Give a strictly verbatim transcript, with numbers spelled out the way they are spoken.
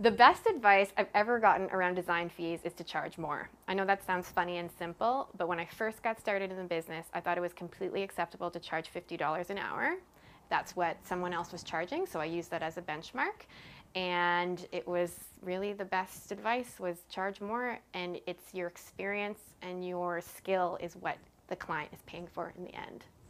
The best advice I've ever gotten around design fees is to charge more. I know that sounds funny and simple, but when I first got started in the business, I thought it was completely acceptable to charge fifty dollars an hour. That's what someone else was charging, so I used that as a benchmark. And it was really the best advice was charge more, and it's your experience and your skill is what the client is paying for in the end.